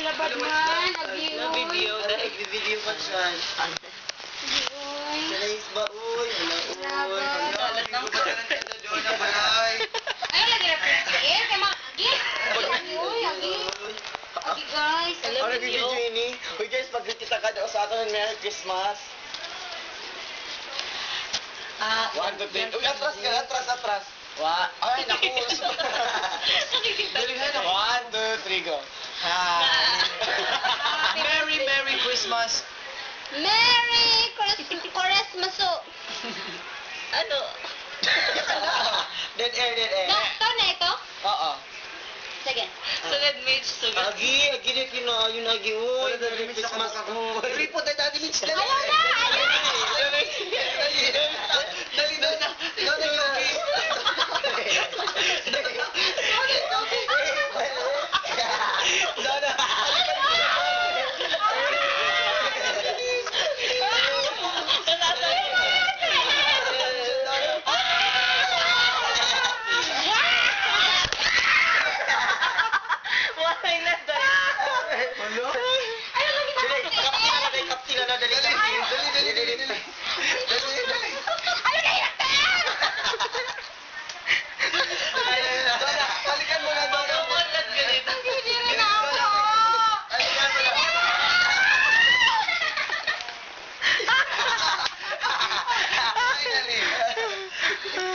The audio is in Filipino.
labad man. Agi, video pa siya. Uy. Guys ba, uy. Labad. Alam na ko na doon na balay. Ayaw lagi na prinsiin. Kaya mga agi. Agi, uy. Agi. Agi, guys. Ano video ini? Uy guys, pagkita ka daw sa atin ng Merry Christmas. 1, 2, 3. Uy, atras. Ay, naku. Dali na. 1, 2, 3, go. Merry Christmas. Merry Christmas. Ano? Dead air. Ito na ito? Oo. Sige. Sugad, Mitch. Sugad. Agi na kinayon agi. Uy, Merry Christmas. Report na dati, Mitch. Ayaw na! Dali na. Kaptina na, dali.